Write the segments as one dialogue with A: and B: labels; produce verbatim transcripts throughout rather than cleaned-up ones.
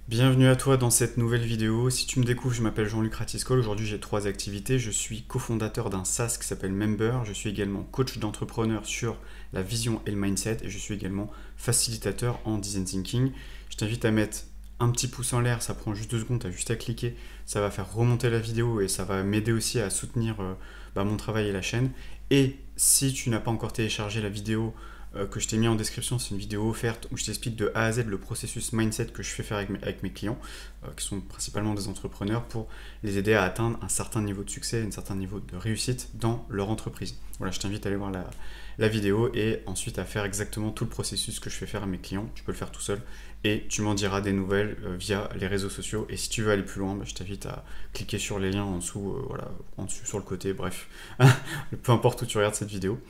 A: Bienvenue à toi dans cette nouvelle vidéo. Si tu me découvres, je m'appelle Jean-Luc Ratiscol. Aujourd'hui, j'ai trois activités. Je suis cofondateur d'un SaaS qui s'appelle Member. Je suis également coach d'entrepreneurs sur la vision et le mindset. Et je suis également facilitateur en design thinking. Je t'invite à mettre un petit pouce en l'air. Ça prend juste deux secondes. Tu as juste à cliquer. Ça va faire remonter la vidéo et ça va m'aider aussi à soutenir euh, bah, mon travail et la chaîne. Et si tu n'as pas encore téléchargé la vidéo que je t'ai mis en description, c'est une vidéo offerte où je t'explique de A à Z le processus mindset que je fais faire avec mes, avec mes clients, euh, qui sont principalement des entrepreneurs, pour les aider à atteindre un certain niveau de succès, un certain niveau de réussite dans leur entreprise. Voilà, je t'invite à aller voir la, la vidéo et ensuite à faire exactement tout le processus que je fais faire à mes clients. Tu peux le faire tout seul et tu m'en diras des nouvelles euh, via les réseaux sociaux. Et si tu veux aller plus loin, bah, je t'invite à cliquer sur les liens en dessous, euh, voilà, en dessous sur le côté, bref, peu importe où tu regardes cette vidéo.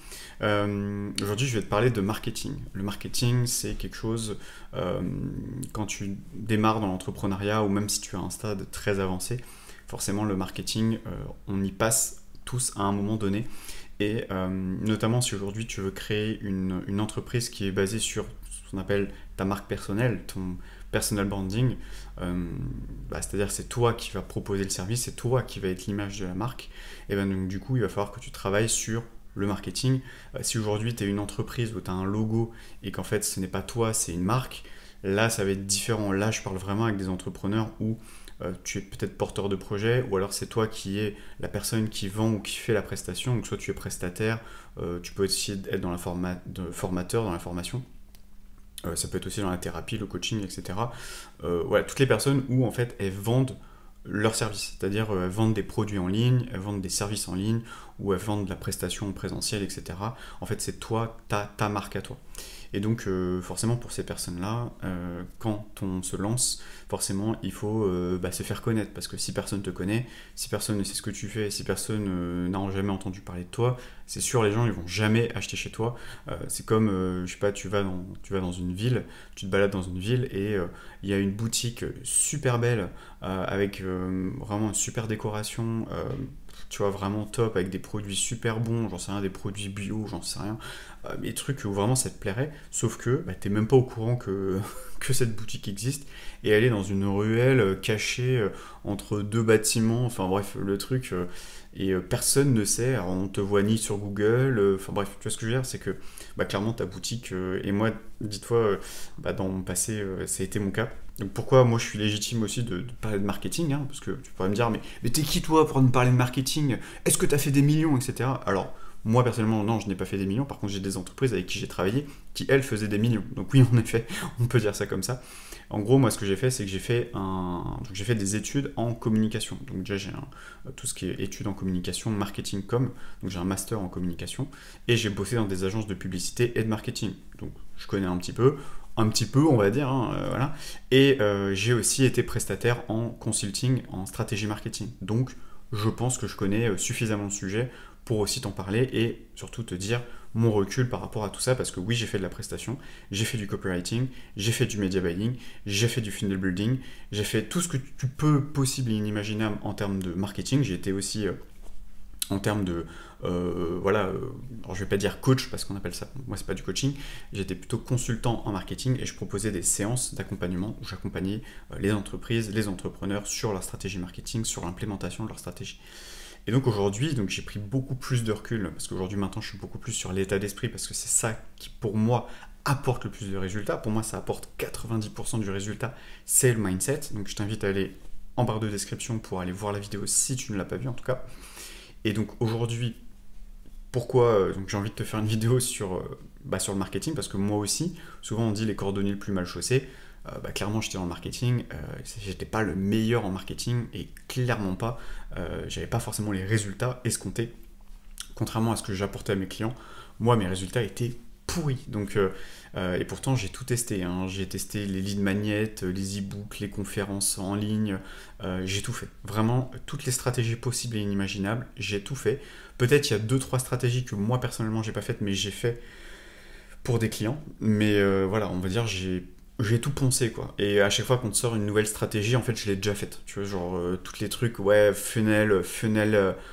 A: Euh, aujourd'hui, je vais te parler de marketing. Le marketing, c'est quelque chose, euh, quand tu démarres dans l'entrepreneuriat ou même si tu as un stade très avancé, forcément le marketing, euh, on y passe tous à un moment donné. Et euh, notamment si aujourd'hui tu veux créer une, une entreprise qui est basée sur ce qu'on appelle ta marque personnelle, ton personal branding, euh, bah, c'est-à-dire c'est toi qui vas proposer le service, c'est toi qui va être l'image de la marque, et ben donc du coup il va falloir que tu travailles sur le marketing. Euh, si aujourd'hui tu es une entreprise où tu as un logo et qu'en fait ce n'est pas toi, c'est une marque, là ça va être différent. Là je parle vraiment avec des entrepreneurs où euh, tu es peut-être porteur de projet, ou alors c'est toi qui es la personne qui vend ou qui fait la prestation, donc soit tu es prestataire, euh, tu peux aussi être dans la forma de formateur, dans la formation. Euh, ça peut être aussi dans la thérapie, le coaching, et cetera. Euh, voilà, toutes les personnes où en fait elles vendent leurs services, c'est-à-dire euh, elles vendent des produits en ligne, elles vendent des services en ligne, ou elles vendent de la prestation en présentiel, et cetera. En fait, c'est toi, ta, ta marque à toi. Et donc, euh, forcément, pour ces personnes-là, euh, quand on se lance, forcément, il faut euh, bah, se faire connaître. Parce que si personne te connaît, si personne ne sait ce que tu fais, si personne euh, n'a jamais entendu parler de toi, c'est sûr, les gens, ils vont jamais acheter chez toi. Euh, c'est comme, euh, je sais pas, tu vas, dans, tu vas dans une ville, tu te balades dans une ville et euh, il y a une boutique super belle, euh, avec euh, vraiment une super décoration, euh, tu vois, vraiment top, avec des produits super bons, j'en sais rien, des produits bio, j'en sais rien, euh, des trucs où vraiment ça te plairait, sauf que bah, t'es même pas au courant que, que cette boutique existe, et elle est dans une ruelle euh, cachée euh, entre deux bâtiments, enfin bref, le truc, euh, et euh, personne ne sait, alors on te voit ni sur Google, euh, enfin bref, tu vois ce que je veux dire, c'est que bah, clairement ta boutique, euh, et moi, dis-toi, euh, bah, dans mon passé, euh, ça a été mon cas. Donc pourquoi moi je suis légitime aussi de, de parler de marketing, hein, parce que tu pourrais me dire, mais, mais t'es qui toi pour me parler de marketing? Est-ce que t'as fait des millions, et cetera. Alors, moi personnellement, non, je n'ai pas fait des millions, par contre j'ai des entreprises avec qui j'ai travaillé qui, elles, faisaient des millions. Donc oui, en effet, on peut dire ça comme ça. En gros, moi ce que j'ai fait, c'est que j'ai fait, un... Donc, j'ai fait des études en communication. Donc déjà j'ai un... tout ce qui est études en communication, marketing com, donc j'ai un master en communication, et j'ai bossé dans des agences de publicité et de marketing. Donc je connais un petit peu, un petit peu on va dire, hein, euh, voilà. Et euh, j'ai aussi été prestataire en consulting, en stratégie marketing. Donc je pense que je connais suffisamment le sujet pour aussi t'en parler et surtout te dire mon recul par rapport à tout ça, parce que oui, j'ai fait de la prestation, j'ai fait du copywriting, j'ai fait du media buying, j'ai fait du funnel building, j'ai fait tout ce que tu peux possible et inimaginable en termes de marketing. J'ai été aussi euh, en termes de, euh, voilà, euh, alors je vais pas dire coach parce qu'on appelle ça, moi c'est pas du coaching, j'étais plutôt consultant en marketing et je proposais des séances d'accompagnement où j'accompagnais euh, les entreprises, les entrepreneurs sur leur stratégie marketing, sur l'implémentation de leur stratégie. Et donc aujourd'hui, donc j'ai pris beaucoup plus de recul, parce qu'aujourd'hui maintenant je suis beaucoup plus sur l'état d'esprit, parce que c'est ça qui pour moi apporte le plus de résultats. Pour moi ça apporte quatre-vingt-dix pour cent du résultat, c'est le mindset. Donc je t'invite à aller en barre de description pour aller voir la vidéo si tu ne l'as pas vue en tout cas. Et donc aujourd'hui, pourquoi euh, donc j'ai envie de te faire une vidéo sur, euh, bah, sur le marketing, parce que moi aussi, souvent on dit les cordonniers le plus mal chaussés. Euh, bah, clairement j'étais dans le marketing, euh, j'étais pas le meilleur en marketing et clairement pas, euh, j'avais pas forcément les résultats escomptés, contrairement à ce que j'apportais à mes clients. Moi mes résultats étaient pourris, donc euh, euh, et pourtant j'ai tout testé, hein. J'ai testé les lead magnets, les e-books, les conférences en ligne, euh, j'ai tout fait, vraiment toutes les stratégies possibles et inimaginables, j'ai tout fait. Peut-être il y a deux trois stratégies que moi personnellement j'ai pas faites, mais j'ai fait pour des clients, mais euh, voilà, on va dire j'ai j'ai tout poncé quoi. Et à chaque fois qu'on te sort une nouvelle stratégie, en fait, je l'ai déjà faite. Tu vois, genre euh, tous les trucs, ouais, funnel, funnel, euh,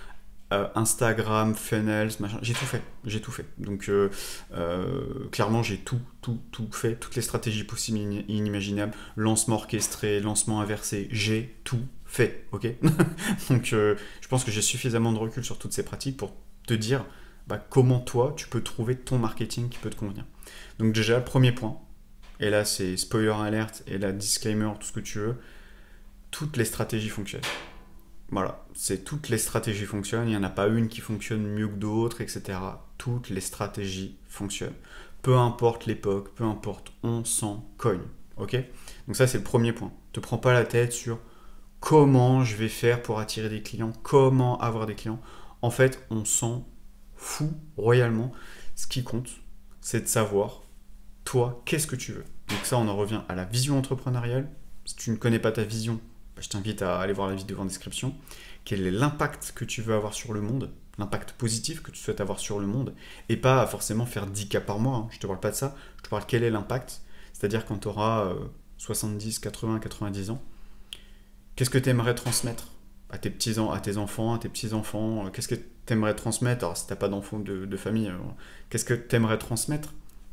A: euh, Instagram, funnels, machin, j'ai tout fait, j'ai tout fait. Donc euh, euh, clairement j'ai tout, tout, tout fait, toutes les stratégies possibles et inimaginables, lancement orchestré, lancement inversé, j'ai tout fait, ok. Donc euh, je pense que j'ai suffisamment de recul sur toutes ces pratiques pour te dire bah, comment toi tu peux trouver ton marketing qui peut te convenir. Donc déjà, premier point, et là c'est spoiler alert et là disclaimer, tout ce que tu veux, toutes les stratégies fonctionnent. Voilà, c'est toutes les stratégies fonctionnent, il n'y en a pas une qui fonctionne mieux que d'autres, et cetera. Toutes les stratégies fonctionnent. Peu importe l'époque, peu importe, on s'en cogne, ok. Donc ça c'est le premier point. Te prends pas la tête sur comment je vais faire pour attirer des clients, comment avoir des clients. En fait, on s'en fout royalement. Ce qui compte, c'est de savoir, toi, qu'est-ce que tu veux. Donc ça, on en revient à la vision entrepreneuriale. Si tu ne connais pas ta vision, je t'invite à aller voir la vidéo en description. Quel est l'impact que tu veux avoir sur le monde, l'impact positif que tu souhaites avoir sur le monde, et pas forcément faire dix cas par mois, hein. Je te parle pas de ça, je te parle quel est l'impact, c'est-à-dire quand tu auras euh, soixante-dix, quatre-vingts, quatre-vingt-dix ans, qu'est-ce que tu aimerais transmettre à tes petits à tes enfants, à tes petits-enfants, qu'est-ce que tu aimerais transmettre, alors si tu n'as pas d'enfants de, de famille, qu'est-ce que tu aimerais transmettre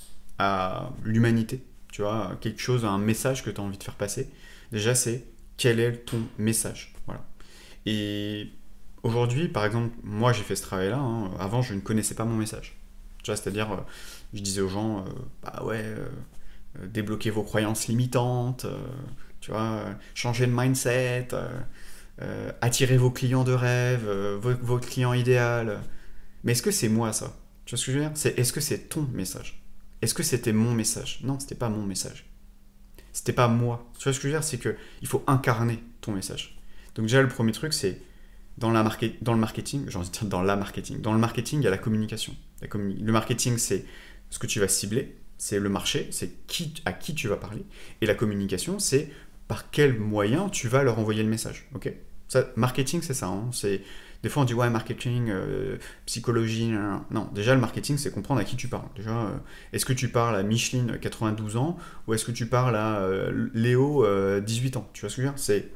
A: à l'humanité, tu vois, quelque chose, un message que tu as envie de faire passer. Déjà, c'est quel est ton message, voilà. Et aujourd'hui, par exemple, moi j'ai fait ce travail-là, hein. Avant je ne connaissais pas mon message. Tu vois, c'est-à-dire, euh, je disais aux gens, euh, bah ouais, euh, euh, débloquez vos croyances limitantes, euh, tu vois, euh, changez de mindset, euh, euh, attirez vos clients de rêve, euh, vos, vos clients idéaux. Mais est-ce que c'est moi ça? Tu vois ce que je veux dire? C'est, est-ce que c'est ton message? Est-ce que c'était mon message? Non, c'était pas mon message. C'était pas moi. Tu vois ce que je veux dire? C'est que il faut incarner ton message. Donc déjà, le premier truc, c'est dans, la market, dans le marketing, j'ai envie de dire dans la marketing. Dans le marketing, il y a la communication. La communi- le marketing, c'est ce que tu vas cibler, c'est le marché, c'est qui, à qui tu vas parler. Et la communication, c'est par quel moyen tu vas leur envoyer le message. Ok? Ça, marketing, c'est ça. Hein. C'est, des fois, on dit, ouais, marketing, euh, psychologie. Non, non, déjà, le marketing, c'est comprendre à qui tu parles. Déjà, euh, est-ce que tu parles à Micheline, quatre-vingt-douze ans, ou est-ce que tu parles à euh, Léo, euh, dix-huit ans? Tu vois ce que je veux dire? C'est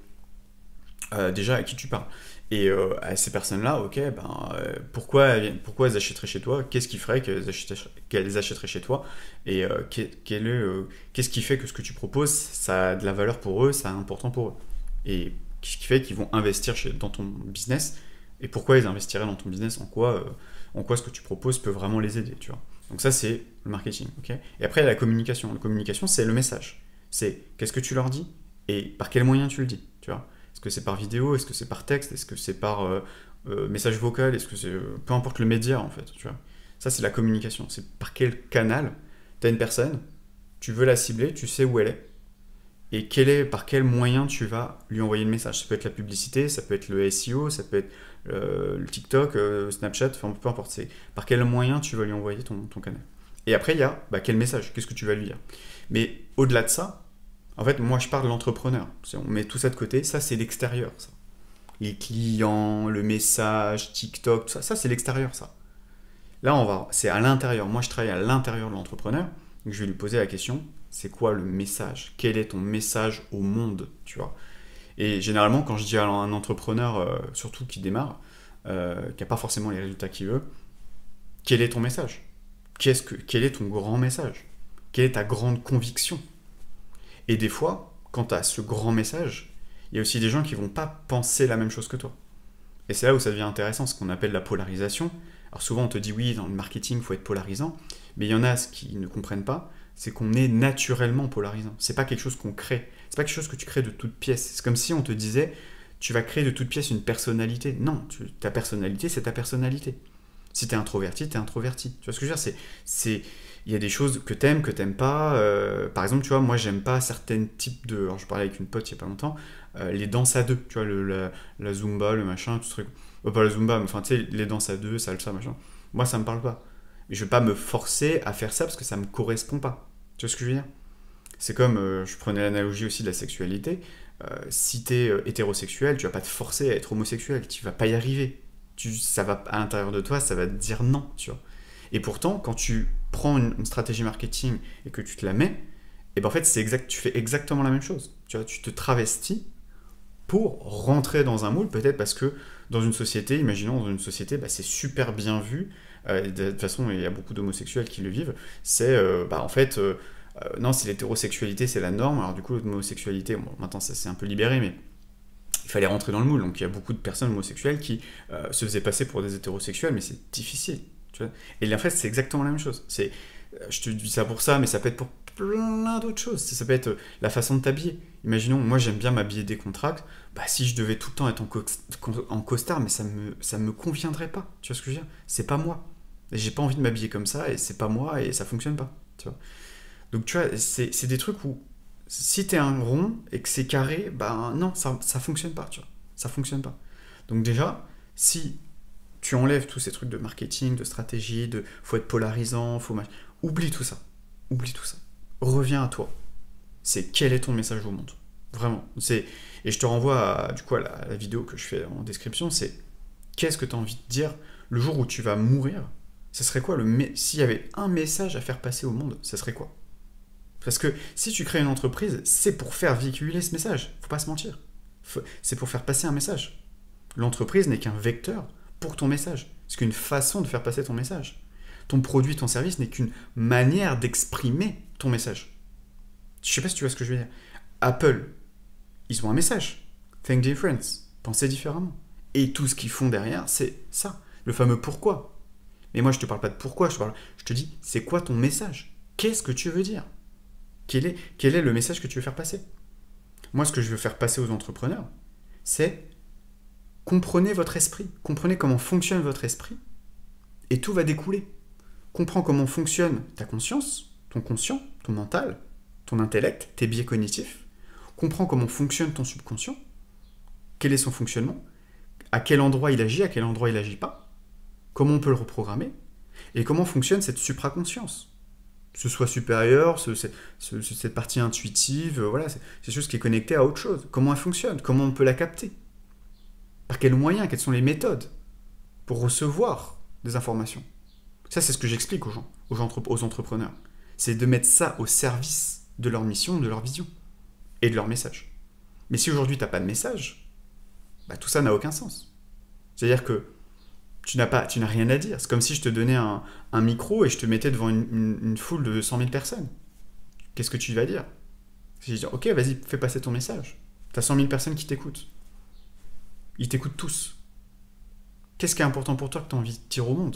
A: euh, déjà à qui tu parles. Et euh, à ces personnes-là, ok, ben, euh, pourquoi, elles, pourquoi elles achèteraient chez toi? Qu'est-ce qui ferait qu'elles achèteraient, qu'elles achèteraient chez toi? Et euh, qu'est, quel est, euh, qu'est-ce qui fait que ce que tu proposes, ça a de la valeur pour eux, ça est important pour eux? Et qu'est-ce qui fait qu'ils vont investir chez, dans ton business? Et pourquoi ils investiraient dans ton business? En quoi, euh, en quoi ce que tu proposes peut vraiment les aider, tu vois? Donc ça, c'est le marketing, ok? Et après, il y a la communication. La communication, c'est le message. C'est qu'est-ce que tu leur dis et par quel moyen tu le dis, tu vois? Est-ce que c'est par vidéo? Est-ce que c'est par texte? Est-ce que c'est par euh, euh, message vocal? Est-ce que c'est... Euh, peu importe le média, en fait, tu vois. Ça, c'est la communication. C'est par quel canal tu as une personne, tu veux la cibler, tu sais où elle est, et quel est, par quel moyen tu vas lui envoyer le message. Ça peut être la publicité, ça peut être le S E O, ça peut être euh, le TikTok, euh, Snapchat, enfin, peu importe. C'est par quel moyen tu vas lui envoyer ton, ton canal. Et après, il y a bah, quel message, qu'est-ce que tu vas lui dire. Mais au-delà de ça, en fait, moi, je parle de l'entrepreneur. On met tout ça de côté. Ça, c'est l'extérieur, ça. Les clients, le message, TikTok, tout ça, ça, c'est l'extérieur, ça. Là, on va, c'est à l'intérieur. Moi, je travaille à l'intérieur de l'entrepreneur. Donc, je vais lui poser la question, c'est quoi le message? Quel est ton message au monde, tu vois? Et généralement, quand je dis à un entrepreneur, euh, surtout qui démarre, euh, qui n'a pas forcément les résultats qu'il veut, quel est ton message? Qu'est-ce que, quel est ton grand message? Quelle est ta grande conviction? Et des fois, quand tu as ce grand message, il y a aussi des gens qui ne vont pas penser la même chose que toi. Et c'est là où ça devient intéressant, ce qu'on appelle la polarisation. Alors souvent, on te dit oui, dans le marketing, il faut être polarisant, mais il y en a ce qui ne comprennent pas, c'est qu'on est naturellement polarisant. C'est pas quelque chose qu'on crée. C'est pas quelque chose que tu crées de toute pièce. C'est comme si on te disait, tu vas créer de toute pièce une personnalité. Non, tu, ta personnalité, c'est ta personnalité. Si t'es introverti, t'es introverti. Tu vois ce que je veux dire? C'est, c'est, il y a des choses que t'aimes, que t'aimes pas. Euh, par exemple, tu vois, moi, j'aime pas certains types de... Alors, je parlais avec une pote il y a pas longtemps, euh, les danses à deux. Tu vois, le, la, la Zumba, le machin, tout ce truc. Euh, pas la Zumba, mais enfin, tu sais, les danses à deux, salsa, machin. Moi, ça me parle pas. Mais je vais pas me forcer à faire ça parce que ça me correspond pas. Tu vois ce que je veux dire? C'est comme, euh, je prenais l'analogie aussi de la sexualité. Euh, si t'es euh, hétérosexuel, tu vas pas te forcer à être homosexuel. Tu vas pas y arriver. Tu, ça va, à l'intérieur de toi, ça va te dire non, tu vois. Et pourtant, quand tu prends une, une stratégie marketing et que tu te la mets, et ben en fait, c'est exact, tu fais exactement la même chose. Tu vois, tu te travestis pour rentrer dans un moule, peut-être parce que dans une société, imaginons dans une société, bah, c'est super bien vu, euh, de toute façon il y a beaucoup d'homosexuels qui le vivent, c'est euh, bah, en fait, euh, euh, non, c'est l'hétérosexualité, c'est la norme, alors du coup l'homosexualité, bon, maintenant ça c'est un peu libéré, mais il fallait rentrer dans le moule, donc il y a beaucoup de personnes homosexuelles qui euh, se faisaient passer pour des hétérosexuels, mais c'est difficile, tu vois. Et en fait c'est exactement la même chose, c'est, euh, je te dis ça pour ça, mais ça peut être pour plein d'autres choses, ça peut être la façon de t'habiller. Imaginons, moi j'aime bien m'habiller décontracté, bah si je devais tout le temps être en, co en costard, mais ça me, ça me conviendrait pas, tu vois ce que je veux dire? C'est pas moi, et j'ai pas envie de m'habiller comme ça, et c'est pas moi, et ça fonctionne pas, tu vois. Donc tu vois, c'est des trucs où, si t'es un rond et que c'est carré, bah non, ça, ça fonctionne pas, tu vois, ça fonctionne pas. Donc déjà, si tu enlèves tous ces trucs de marketing, de stratégie, de faut être polarisant, faut... Oublie tout ça, oublie tout ça. Reviens à toi. C'est quel est ton message au monde. Vraiment. C'est Et je te renvoie à, du coup, à la, à la vidéo que je fais en description, c'est qu'est-ce que tu as envie de dire le jour où tu vas mourir. Ce serait quoi le S'il y avait un message à faire passer au monde, ce serait quoi? Parce que si tu crées une entreprise, c'est pour faire véhiculer ce message. Faut pas se mentir. C'est pour faire passer un message. L'entreprise n'est qu'un vecteur pour ton message. C'est qu'une façon de faire passer ton message. Ton produit, ton service n'est qu'une manière d'exprimer ton message. Je sais pas si tu vois ce que je veux dire. Apple, ils ont un message. Think different. Pensez différemment. Et tout ce qu'ils font derrière, c'est ça. Le fameux pourquoi. Mais moi, je te parle pas de pourquoi. Je te, parle, je te dis, c'est quoi ton message? Qu'est-ce que tu veux dire? Quel est, quel est le message que tu veux faire passer? Moi, ce que je veux faire passer aux entrepreneurs, c'est comprenez votre esprit. Comprenez comment fonctionne votre esprit. Et tout va découler. Comprends comment fonctionne ta conscience, ton conscient, ton mental, ton intellect, tes biais cognitifs. Comprends comment fonctionne ton subconscient. Quel est son fonctionnement. À quel endroit il agit, à quel endroit il n'agit pas. Comment on peut le reprogrammer. Et comment fonctionne cette supraconscience. Ce soit supérieur, ce, ce, ce, cette partie intuitive, voilà, c'est quelque chose qui est connecté à autre chose. Comment elle fonctionne, comment on peut la capter. Par quels moyens, quelles sont les méthodes pour recevoir des informations. Ça, c'est ce que j'explique aux gens, aux, gens, aux entrepreneurs. C'est de mettre ça au service de leur mission, de leur vision et de leur message. Mais si aujourd'hui, tu n'as pas de message, bah, tout ça n'a aucun sens. C'est-à-dire que tu n'as pas, tu n'as rien à dire. C'est comme si je te donnais un, un micro et je te mettais devant une, une, une foule de cent mille personnes. Qu'est-ce que tu vas dire? Si je dis, ok, vas-y, fais passer ton message. Tu as cent mille personnes qui t'écoutent. Ils t'écoutent tous. Qu'est-ce qui est important pour toi que tu as envie de dire au monde?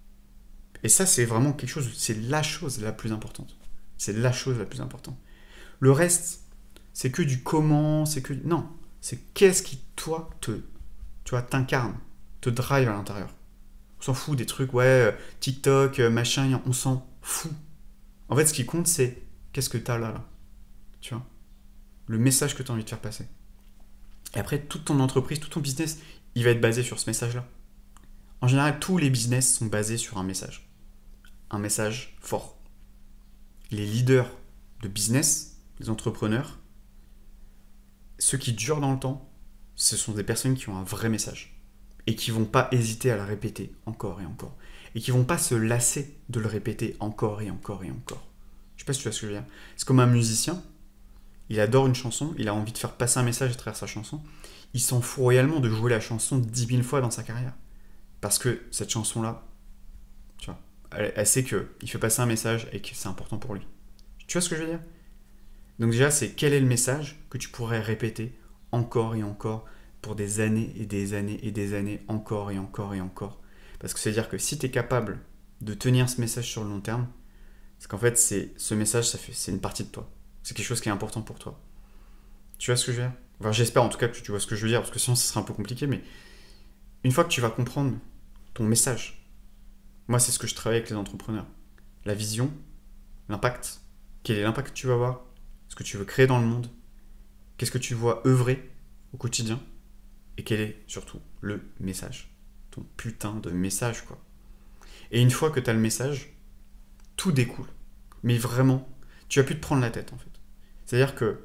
A: Et ça, c'est vraiment quelque chose, c'est la chose la plus importante. C'est la chose la plus importante. Le reste, c'est que du comment, c'est que... Non, c'est qu'est-ce qui, toi, te, tu vois, t'incarne, te drive à l'intérieur. On s'en fout des trucs, ouais, TikTok, machin, on s'en fout. En fait, ce qui compte, c'est qu'est-ce que t'as là, là. Tu vois? Le message que tu as envie de faire passer. Et après, toute ton entreprise, tout ton business, il va être basé sur ce message-là. En général, tous les business sont basés sur un message. Un message fort. Les leaders de business, les entrepreneurs, ceux qui durent dans le temps, ce sont des personnes qui ont un vrai message. Et qui ne vont pas hésiter à le répéter encore et encore. Et qui ne vont pas se lasser de le répéter encore et encore et encore. Je ne sais pas si tu vois ce que je veux dire. C'est comme un musicien, il adore une chanson, il a envie de faire passer un message à travers sa chanson. Il s'en fout royalement de jouer la chanson dix mille fois dans sa carrière. Parce que cette chanson-là, tu vois, elle, elle sait qu'il fait passer un message et que c'est important pour lui. Tu vois ce que je veux dire? Donc déjà, c'est quel est le message que tu pourrais répéter encore et encore pour des années et des années et des années, encore et encore et encore. Parce que c'est-à-dire que si tu es capable de tenir ce message sur le long terme, c'est qu'en fait, c'est, ce message, ça fait, c'est une partie de toi. C'est quelque chose qui est important pour toi. Tu vois ce que je veux dire? Enfin, j'espère en tout cas que tu vois ce que je veux dire, parce que sinon, ce serait un peu compliqué, mais une fois que tu vas comprendre ton message, moi, c'est ce que je travaille avec les entrepreneurs. La vision, l'impact, quel est l'impact que tu vas avoir, ce que tu veux créer dans le monde, qu'est-ce que tu vois œuvrer au quotidien, et quel est surtout le message. Ton putain de message, quoi. Et une fois que tu as le message, tout découle. Mais vraiment, tu vas plus te prendre la tête, en fait. C'est-à-dire que,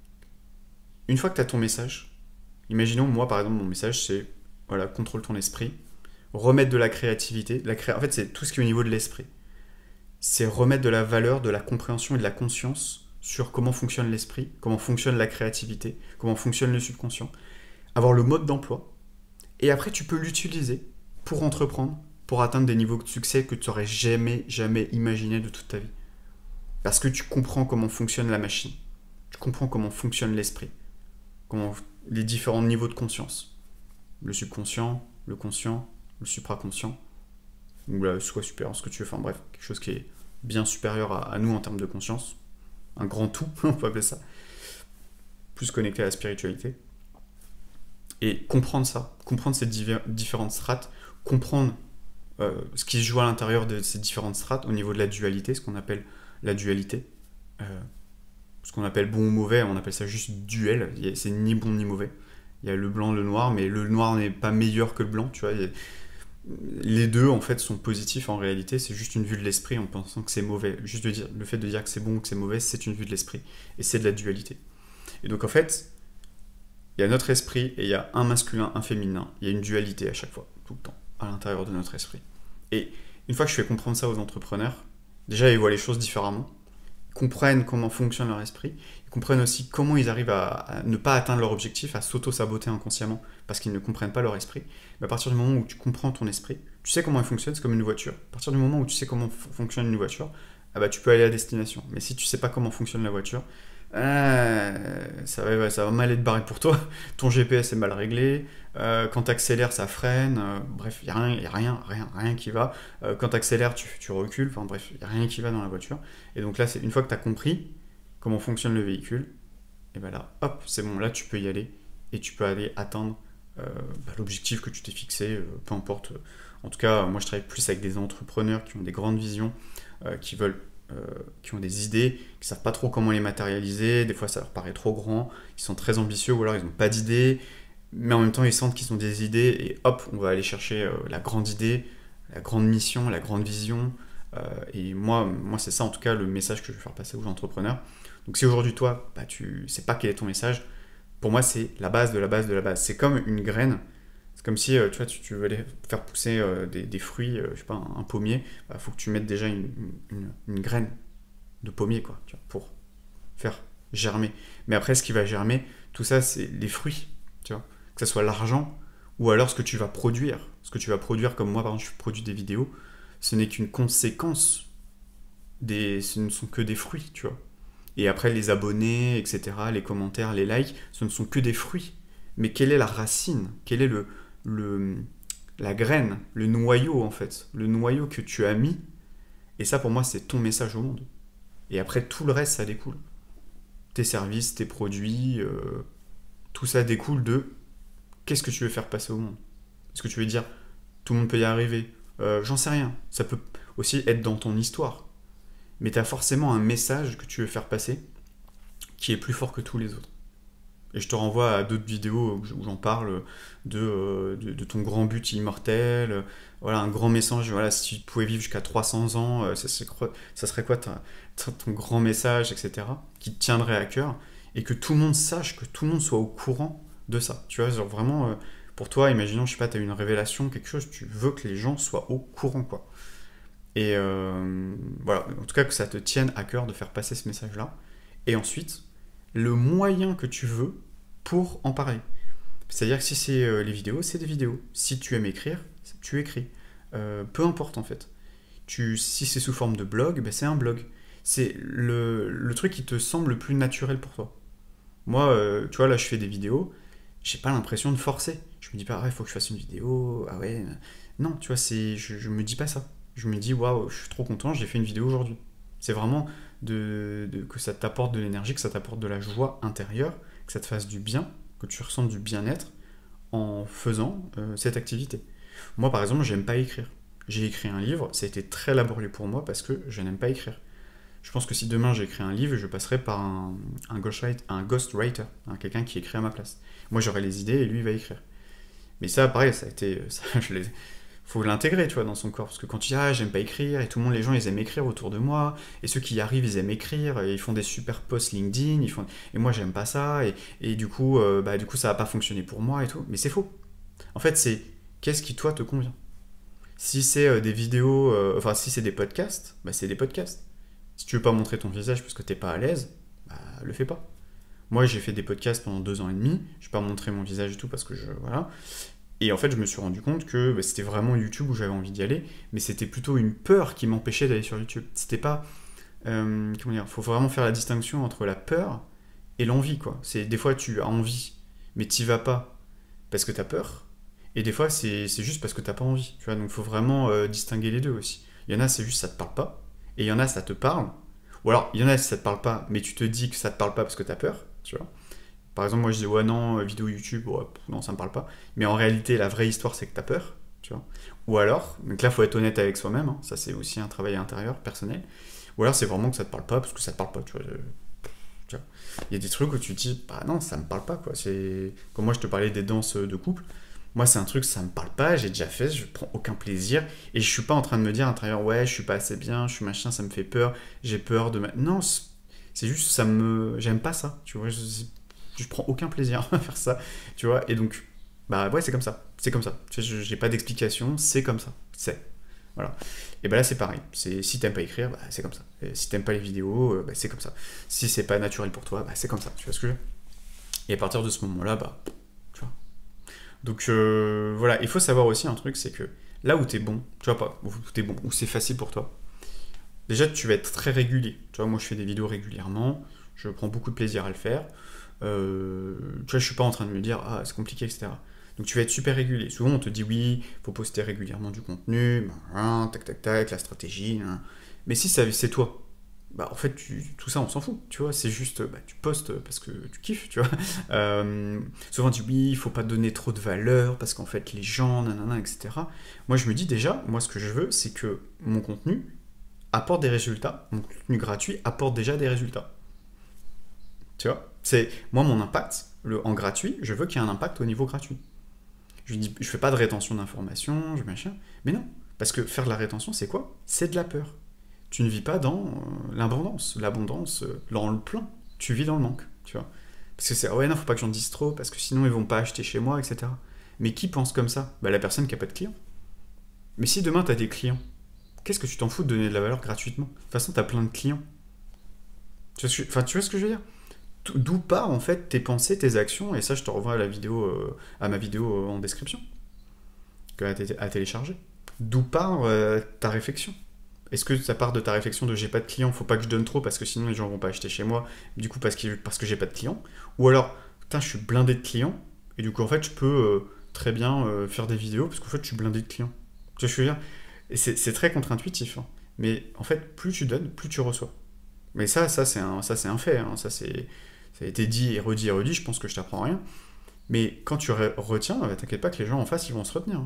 A: une fois que tu as ton message, imaginons, moi, par exemple, mon message, c'est, voilà, contrôle ton esprit, remettre de la créativité, de la cré... en fait, c'est tout ce qui est au niveau de l'esprit. C'est remettre de la valeur, de la compréhension et de la conscience sur comment fonctionne l'esprit, comment fonctionne la créativité, comment fonctionne le subconscient, avoir le mode d'emploi, Et après, tu peux l'utiliser pour entreprendre, pour atteindre des niveaux de succès que tu n'aurais jamais, jamais imaginé de toute ta vie. Parce que tu comprends comment fonctionne la machine. Tu comprends comment fonctionne l'esprit. Comment les différents niveaux de conscience. Le subconscient, le conscient, le supraconscient, ou la soi supérieur, ce que tu veux. Enfin bref, quelque chose qui est bien supérieur à, à nous en termes de conscience. Un grand tout, on peut appeler ça. Plus connecté à la spiritualité. Et comprendre ça, comprendre ces diver- différentes strates, comprendre euh, ce qui se joue à l'intérieur de ces différentes strates au niveau de la dualité, ce qu'on appelle la dualité. Euh, ce qu'on appelle bon ou mauvais, on appelle ça juste duel, c'est ni bon ni mauvais. Il y a le blanc, le noir, mais le noir n'est pas meilleur que le blanc, tu vois. Les deux, en fait, sont positifs en réalité, c'est juste une vue de l'esprit en pensant que c'est mauvais. Juste de dire, le fait de dire que c'est bon ou que c'est mauvais, c'est une vue de l'esprit. Et c'est de la dualité. Et donc, en fait, il y a notre esprit et il y a un masculin, un féminin. Il y a une dualité à chaque fois, tout le temps, à l'intérieur de notre esprit. Et une fois que je fais comprendre ça aux entrepreneurs, déjà, ils voient les choses différemment, ils comprennent comment fonctionne leur esprit, ils comprennent aussi comment ils arrivent à, à ne pas atteindre leur objectif, à s'auto-saboter inconsciemment, parce qu'ils ne comprennent pas leur esprit. Mais à partir du moment où tu comprends ton esprit, tu sais comment il fonctionne, c'est comme une voiture. À partir du moment où tu sais comment f- fonctionne une voiture, ah bah, tu peux aller à destination. Mais si tu sais pas comment fonctionne la voiture, euh, ça, va, ça va mal être barré pour toi. Ton G P S est mal réglé. Euh, quand tu accélères, ça freine. Euh, bref, il n'y a, rien, y a rien, rien, rien qui va. Euh, quand tu accélères, tu, tu recules. Enfin bref, il n'y a rien qui va dans la voiture. Et donc là, c'est une fois que tu as compris comment fonctionne le véhicule, et ben là, hop, c'est bon, là tu peux y aller et tu peux aller atteindre euh, bah, l'objectif que tu t'es fixé, euh, peu importe. En tout cas, moi je travaille plus avec des entrepreneurs qui ont des grandes visions, euh, qui veulent, euh, qui ont des idées, qui savent pas trop comment les matérialiser. Des fois, ça leur paraît trop grand. Ils sont très ambitieux ou alors ils n'ont pas d'idées, mais en même temps ils sentent qu'ils ont des idées et hop, on va aller chercher euh, la grande idée, la grande mission, la grande vision. Euh, et moi, moi c'est ça en tout cas le message que je veux faire passer aux entrepreneurs. Donc si aujourd'hui toi, bah, tu sais pas quel est ton message, pour moi c'est la base de la base de la base. C'est comme une graine. C'est comme si euh, tu vois, tu, tu veux aller faire pousser euh, des, des fruits, euh, je sais pas, un, un pommier, il bah, faut que tu mettes déjà une, une, une graine de pommier quoi, tu vois, pour faire germer. Mais après ce qui va germer, tout ça c'est les fruits, tu vois, que ce soit l'argent ou alors ce que tu vas produire. Ce que tu vas produire, comme moi par exemple je produis des vidéos, ce n'est qu'une conséquence, des, ce ne sont que des fruits, tu vois. Et après, les abonnés, et cetera, les commentaires, les likes, ce ne sont que des fruits. Mais quelle est la racine? Quelle est le, le, la graine, le noyau, en fait? Le noyau que tu as mis. Et ça, pour moi, c'est ton message au monde. Et après, tout le reste, ça découle. Tes services, tes produits, euh, tout ça découle de qu'est-ce que tu veux faire passer au monde? Est-ce que tu veux dire, tout le monde peut y arriver? euh, J'en sais rien. Ça peut aussi être dans ton histoire. Mais tu as forcément un message que tu veux faire passer qui est plus fort que tous les autres. Et je te renvoie à d'autres vidéos où j'en parle de, de, de ton grand but immortel, voilà, un grand message, voilà, si tu pouvais vivre jusqu'à trois cents ans, ça serait quoi, ça serait quoi ta, ta, ton grand message, et cetera, qui te tiendrait à cœur, et que tout le monde sache, que tout le monde soit au courant de ça. Tu vois, genre vraiment, pour toi, imaginons, je sais pas, tu as une révélation, quelque chose, tu veux que les gens soient au courant, quoi. Et euh, voilà, en tout cas que ça te tienne à cœur de faire passer ce message-là. Et ensuite, le moyen que tu veux pour en parler. C'est-à-dire que si c'est euh, les vidéos, c'est des vidéos. Si tu aimes écrire, tu écris. Euh, peu importe en fait. Tu, si c'est sous forme de blog, ben c'est un blog. C'est le, le truc qui te semble le plus naturel pour toi. Moi, euh, tu vois, là je fais des vidéos, j'ai pas l'impression de forcer. Je me dis pas, ah, il faut que je fasse une vidéo, ah ouais. Non, tu vois, c'est, je, je me dis pas ça. Je me dis, waouh, je suis trop content, j'ai fait une vidéo aujourd'hui. C'est vraiment de, de, que ça t'apporte de l'énergie, que ça t'apporte de la joie intérieure, que ça te fasse du bien, que tu ressentes du bien-être en faisant euh, cette activité. Moi, par exemple, j'aime pas écrire. J'ai écrit un livre, ça a été très laborieux pour moi parce que je n'aime pas écrire. Je pense que si demain j'écris un livre, je passerai par un, un, ghostwriter, un ghostwriter, hein, quelqu'un qui écrit à ma place. Moi, j'aurai les idées et lui, il va écrire. Mais ça, pareil, ça a été... Ça, je l'ai... faut l'intégrer, tu vois, dans son corps. Parce que quand tu dis, ah, j'aime pas écrire, et tout le monde, les gens, ils aiment écrire autour de moi, et ceux qui y arrivent, ils aiment écrire, et ils font des super posts LinkedIn, ils font... et moi, j'aime pas ça, et, et du coup, euh, bah, du coup, ça va pas fonctionner pour moi, et tout. Mais c'est faux. En fait, c'est qu'est-ce qui, toi, te convient. Si c'est euh, des vidéos, euh, enfin, si c'est des podcasts, bah, c'est des podcasts. Si tu veux pas montrer ton visage parce que t'es pas à l'aise, bah, le fais pas. Moi, j'ai fait des podcasts pendant deux ans et demi, je vais pas montrer mon visage et tout parce que je... Voilà. Et en fait, je me suis rendu compte que bah, c'était vraiment YouTube où j'avais envie d'y aller, mais c'était plutôt une peur qui m'empêchait d'aller sur YouTube. C'était pas... Euh, comment dire, faut vraiment faire la distinction entre la peur et l'envie, quoi. C'est, des fois, tu as envie, mais t'y vas pas parce que t'as peur, et des fois, c'est, c'est juste parce que t'as pas envie, tu vois. Donc, faut vraiment euh, distinguer les deux aussi. Il y en a, c'est juste ça te parle pas, et il y en a, ça te parle. Ou alors, il y en a, ça te parle pas, mais tu te dis que ça te parle pas parce que t'as peur, tu vois. Par exemple, moi, je dis, ouais, non, euh, vidéo YouTube, ouais, non, ça me parle pas. Mais en réalité, la vraie histoire, c'est que t'as peur, tu vois. Ou alors, donc là, faut être honnête avec soi-même, hein, ça, c'est aussi un travail intérieur, personnel. Ou alors c'est vraiment que ça te parle pas parce que ça te parle pas, tu vois. Tu vois. Il y a des trucs où tu te dis, bah non, ça me parle pas, quoi. C'est... Comme moi, je te parlais des danses de couple. Moi, c'est un truc, ça me parle pas, j'ai déjà fait, je prends aucun plaisir. Et je suis pas en train de me dire à l'intérieur, ouais, je suis pas assez bien, je suis machin, ça me fait peur, j'ai peur de... Ma... Non, c'est juste, ça me... J'aime pas ça, tu vois. Je, je prends aucun plaisir à faire ça, tu vois. Et donc, bah ouais, c'est comme ça. C'est comme ça. Tu vois, j'ai pas d'explication, c'est comme ça. C'est... Voilà. Et ben là c'est pareil. C'est, si t'aimes pas écrire, bah, c'est comme ça. Et si t'aimes pas les vidéos, bah, c'est comme ça. Si c'est pas naturel pour toi, bah, c'est comme ça. Tu vois ce que je veux dire ? Et à partir de ce moment-là, bah, tu vois. Donc euh, voilà, il faut savoir aussi un truc, c'est que là où t'es bon, tu vois pas, où t'es bon, où c'est facile pour toi, déjà tu vas être très régulier. Tu vois, moi je fais des vidéos régulièrement, je prends beaucoup de plaisir à le faire. Euh, tu vois, je suis pas en train de me dire, ah c'est compliqué, et cetera. Donc tu vas être super régulier. Souvent on te dit oui, faut poster régulièrement du contenu, hein, tac tac tac, la stratégie. Hein. Mais si ça, c'est toi, bah en fait tu, tout ça on s'en fout, tu vois. C'est juste, bah, tu postes parce que tu kiffes, tu vois. Euh, souvent on dit oui, il faut pas donner trop de valeur parce qu'en fait les gens, nanana, et cetera. Moi je me dis déjà, moi ce que je veux, c'est que mon contenu apporte des résultats. Mon contenu gratuit apporte déjà des résultats. Tu vois, c'est moi mon impact, le, en gratuit, je veux qu'il y ait un impact au niveau gratuit. Je dis, je fais pas de rétention d'informations, je machin. Mais non, parce que faire de la rétention, c'est quoi ? C'est de la peur. Tu ne vis pas dans euh, l'abondance. L'abondance, euh, dans le plein. Tu vis dans le manque, tu vois. Parce que c'est, ouais, non, faut pas que j'en dise trop, parce que sinon ils vont pas acheter chez moi, et cetera. Mais qui pense comme ça ? Bah la personne qui a pas de clients. Mais si demain tu as des clients, qu'est-ce que tu t'en fous de donner de la valeur gratuitement ? De toute façon, tu as plein de clients. Tu vois ce que, enfin, tu vois ce que je veux dire ? D'où part en fait tes pensées, tes actions, et ça je te renvoie à la vidéo, euh, à ma vidéo euh, en description, à, t- à télécharger. D'où part euh, ta réflexion ? Est-ce que ça part de ta réflexion de j'ai pas de clients, faut pas que je donne trop parce que sinon les gens vont pas acheter chez moi, du coup parce que, parce que j'ai pas de clients ? Ou alors, putain je suis blindé de clients, et du coup en fait je peux euh, très bien euh, faire des vidéos parce qu'en fait je suis blindé de clients. Tu vois ce que je veux dire ? Et c'est, c'est très contre-intuitif, hein. Mais en fait plus tu donnes, plus tu reçois. Mais ça, ça c'est un, ça, c'est un fait, hein. Ça c'est... Ça a été dit et redit et redit, je pense que je t'apprends rien. Mais quand tu re- retiens, bah, t'inquiète pas que les gens en face, ils vont se retenir.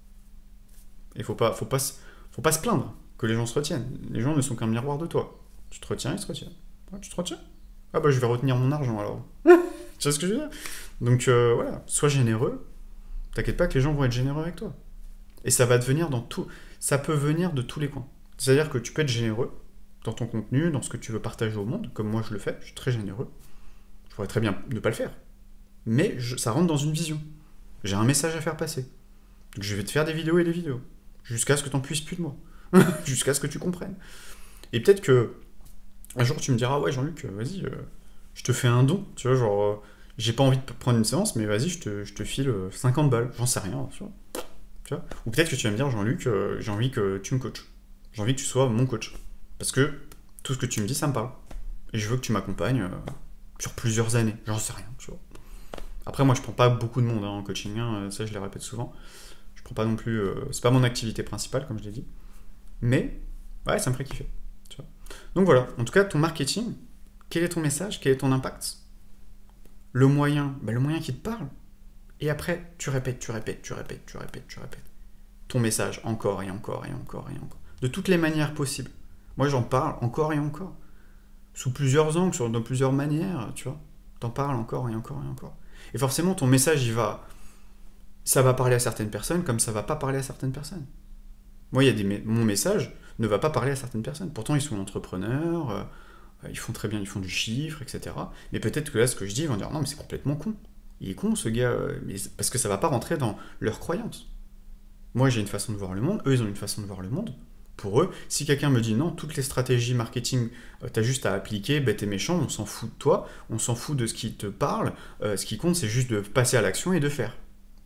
A: Il faut pas, faut pas, faut pas se plaindre que les gens se retiennent. Les gens ne sont qu'un miroir de toi. Tu te retiens, ils se retiennent. Ouais, tu te retiens ? Ah bah je vais retenir mon argent alors. Tu vois ce que je veux dire ? Donc euh, voilà, sois généreux. T'inquiète pas que les gens vont être généreux avec toi. Et ça va devenir dans tout... Ça peut venir de tous les coins. C'est-à-dire que tu peux être généreux dans ton contenu, dans ce que tu veux partager au monde, comme moi je le fais, je suis très généreux. Je pourrais très bien ne pas le faire. Mais je, ça rentre dans une vision. J'ai un message à faire passer. Donc je vais te faire des vidéos et des vidéos. Jusqu'à ce que tu n'en puisses plus de moi. Jusqu'à ce que tu comprennes. Et peut-être que un jour tu me diras, ouais Jean-Luc, vas-y, euh, je te fais un don. Tu vois, genre, euh, j'ai pas envie de prendre une séance, mais vas-y, je te, je te file euh, cinquante balles. J'en sais rien. Tu vois. Tu vois. Ou peut-être que tu vas me dire, Jean-Luc, euh, j'ai envie que tu me coaches. J'ai envie que tu sois mon coach. Parce que tout ce que tu me dis, ça me parle. Et je veux que tu m'accompagnes... Euh, sur plusieurs années, j'en sais rien, tu vois. Après, moi, je prends pas beaucoup de monde hein, en coaching, hein, ça, je le répète souvent. Je prends pas non plus... Euh, c'est pas mon activité principale, comme je l'ai dit. Mais, ouais, ça me ferait kiffer, tu vois. Donc voilà, en tout cas, ton marketing, quel est ton message, quel est ton impact ? Le moyen, bah, le moyen qui te parle. Et après, tu répètes, tu répètes, tu répètes, tu répètes, tu répètes. Ton message, encore et encore et encore et encore. De toutes les manières possibles. Moi, j'en parle encore et encore. Sous plusieurs angles, sur, dans plusieurs manières, tu vois. T'en parles encore et encore et encore. Et forcément, ton message, il va... Ça va parler à certaines personnes comme ça va pas parler à certaines personnes. Moi, il y a des... mon message ne va pas parler à certaines personnes. Pourtant, ils sont entrepreneurs, euh, ils font très bien, ils font du chiffre, et cetera. Mais peut-être que là, ce que je dis, ils vont dire, non, mais c'est complètement con. Il est con, ce gars, euh, mais parce que ça va pas rentrer dans leurs croyances. Moi, j'ai une façon de voir le monde, eux, ils ont une façon de voir le monde. Pour eux, si quelqu'un me dit non, toutes les stratégies marketing, euh, t'as juste à appliquer, ben t'es méchant, on s'en fout de toi, on s'en fout de ce qui te parle, euh, ce qui compte c'est juste de passer à l'action et de faire.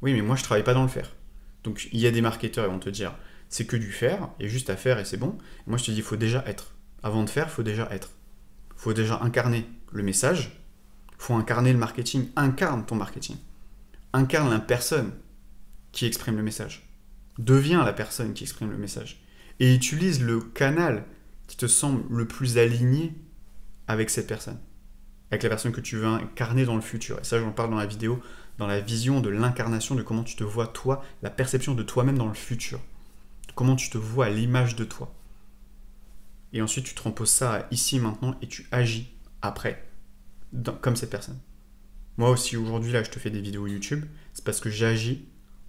A: Oui, mais moi, je travaille pas dans le faire. Donc, il y a des marketeurs, ils vont te dire, c'est que du faire, et juste à faire, et c'est bon. Et moi, je te dis, il faut déjà être. Avant de faire, il faut déjà être. Il faut déjà incarner le message, il faut incarner le marketing. Incarne ton marketing. Incarne la personne qui exprime le message. Deviens la personne qui exprime le message. Et utilise le canal qui te semble le plus aligné avec cette personne. Avec la personne que tu veux incarner dans le futur. Et ça, j'en parle dans la vidéo, dans la vision de l'incarnation, de comment tu te vois toi, la perception de toi-même dans le futur. Comment tu te vois à l'image de toi. Et ensuite, tu transposes ça ici, maintenant, et tu agis après, dans, comme cette personne. Moi aussi, aujourd'hui, là, je te fais des vidéos YouTube, c'est parce que j'agis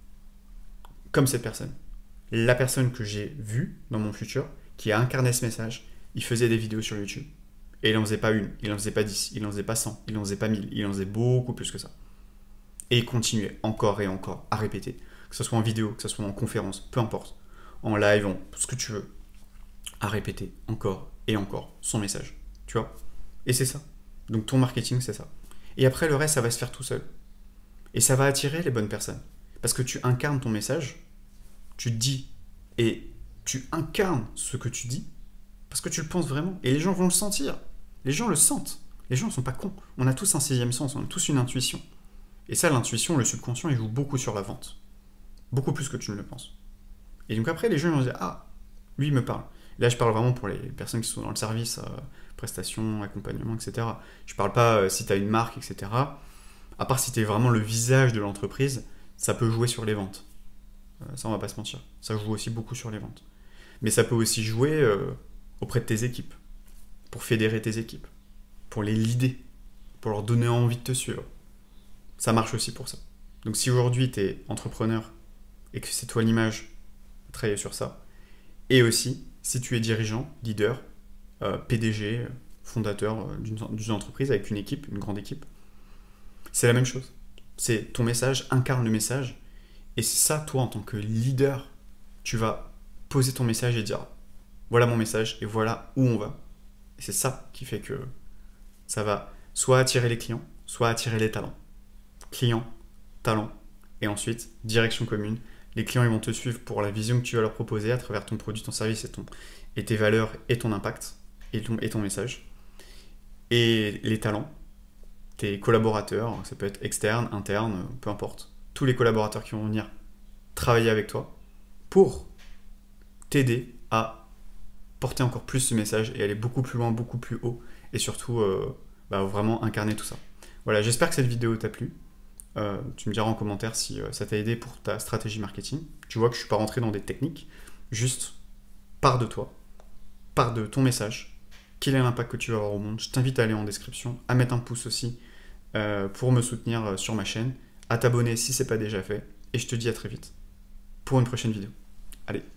A: comme cette personne. La personne que j'ai vue dans mon futur, qui a incarné ce message, il faisait des vidéos sur YouTube. Et il n'en faisait pas une, il n'en faisait pas dix, il n'en faisait pas cent, il n'en faisait pas mille, il en faisait beaucoup plus que ça. Et il continuait encore et encore à répéter, que ce soit en vidéo, que ce soit en conférence, peu importe, en live, en ce que tu veux, à répéter encore et encore son message, tu vois. Et c'est ça. Donc ton marketing, c'est ça. Et après, le reste, ça va se faire tout seul. Et ça va attirer les bonnes personnes. Parce que tu incarnes ton message, tu dis, et tu incarnes ce que tu dis, parce que tu le penses vraiment. Et les gens vont le sentir. Les gens le sentent. Les gens ne sont pas cons. On a tous un sixième sens, on a tous une intuition. Et ça, l'intuition, le subconscient, il joue beaucoup sur la vente. Beaucoup plus que tu ne le penses. Et donc après, les gens vont se dire, ah, lui, il me parle. Là, je parle vraiment pour les personnes qui sont dans le service, euh, prestations, accompagnement, et cetera. Je ne parle pas euh, si tu as une marque, et cetera. À part si tu es vraiment le visage de l'entreprise, ça peut jouer sur les ventes. Euh, ça, on va pas se mentir. Ça joue aussi beaucoup sur les ventes. Mais ça peut aussi jouer euh, auprès de tes équipes, pour fédérer tes équipes, pour les leader, pour leur donner envie de te suivre. Ça marche aussi pour ça. Donc si aujourd'hui tu es entrepreneur et que c'est toi l'image, travailler sur ça. Et aussi, si tu es dirigeant, leader, euh, P D G, fondateur d'une, d'une entreprise avec une équipe, une grande équipe, c'est la même chose. C'est ton message, incarne le message. Et c'est ça, toi, en tant que leader, tu vas poser ton message et dire voilà mon message et voilà où on va. Et c'est ça qui fait que ça va soit attirer les clients, soit attirer les talents. Clients, talents, et ensuite, direction commune. Les clients ils vont te suivre pour la vision que tu vas leur proposer à travers ton produit, ton service et, ton, et tes valeurs et ton impact et ton, et ton message. Et les talents, tes collaborateurs, ça peut être externe, interne, peu importe. Tous les collaborateurs qui vont venir travailler avec toi pour t'aider à porter encore plus ce message et aller beaucoup plus loin, beaucoup plus haut et surtout euh, bah, vraiment incarner tout ça. Voilà, j'espère que cette vidéo t'a plu. Euh, tu me diras en commentaire si euh, ça t'a aidé pour ta stratégie marketing. Tu vois que je ne suis pas rentré dans des techniques, juste pars de toi, pars de ton message, quel est l'impact que tu vas avoir au monde. Je t'invite à aller en description, à mettre un pouce aussi euh, pour me soutenir euh, sur ma chaîne, à t'abonner si ce n'est pas déjà fait, et je te dis à très vite pour une prochaine vidéo. Allez.